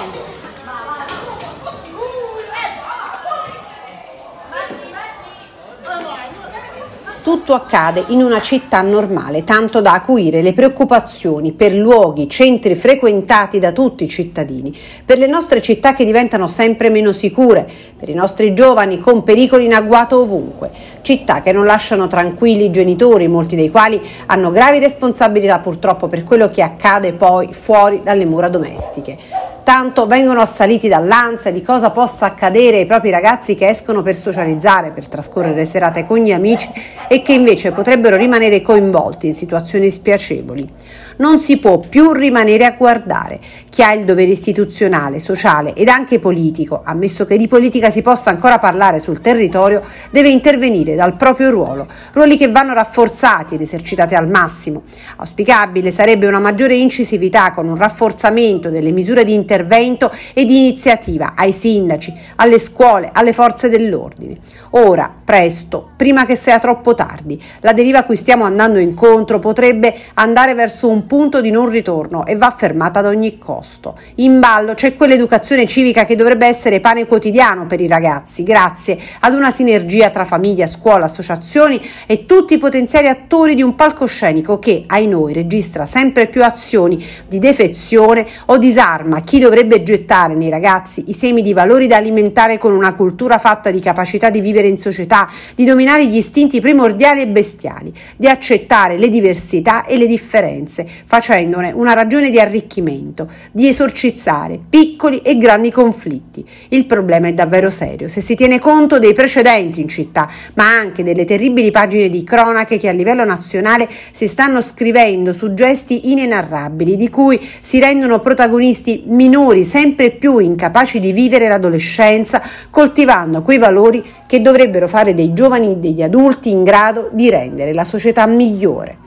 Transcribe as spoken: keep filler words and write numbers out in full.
Tutto accade in una città normale, tanto da acuire le preoccupazioni per luoghi, centri frequentati da tutti i cittadini, per le nostre città che diventano sempre meno sicure, per i nostri giovani con pericoli in agguato ovunque, città che non lasciano tranquilli i genitori, molti dei quali hanno gravi responsabilità purtroppo per quello che accade poi fuori dalle mura domestiche. Tanto vengono assaliti dall'ansia di cosa possa accadere ai propri ragazzi che escono per socializzare, per trascorrere serate con gli amici e che invece potrebbero rimanere coinvolti in situazioni spiacevoli. Non si può più rimanere a guardare. Chi ha il dovere istituzionale, sociale ed anche politico, ammesso che di politica si possa ancora parlare sul territorio, deve intervenire dal proprio ruolo, ruoli che vanno rafforzati ed esercitati al massimo. Auspicabile sarebbe una maggiore incisività con un rafforzamento delle misure di intervento e di iniziativa ai sindaci, alle scuole, alle forze dell'ordine. Ora, presto, prima che sia troppo tardi, la deriva a cui stiamo andando incontro potrebbe andare verso un punto di non ritorno e va fermata ad ogni costo. In ballo c'è quell'educazione civica che dovrebbe essere pane quotidiano per i ragazzi, grazie ad una sinergia tra famiglia, scuola, associazioni e tutti i potenziali attori di un palcoscenico che, ai noi, registra sempre più azioni di defezione o disarma chi dovrebbe gettare nei ragazzi i semi di valori da alimentare con una cultura fatta di capacità di vivere in società, di dominare gli istinti primordiali e bestiali, di accettare le diversità e le differenze, facendone una ragione di arricchimento, di esorcizzare piccoli e grandi conflitti. Il problema è davvero serio se si tiene conto dei precedenti in città, ma anche delle terribili pagine di cronache che a livello nazionale si stanno scrivendo su gesti inenarrabili, di cui si rendono protagonisti minori sempre più incapaci di vivere l'adolescenza, coltivando quei valori che dovrebbero fare dei giovani degli adulti in grado di rendere la società migliore.